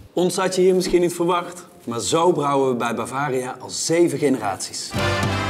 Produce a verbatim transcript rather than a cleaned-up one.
Ons had je hier misschien niet verwacht, maar zo brouwen we bij Bavaria al zeven generaties.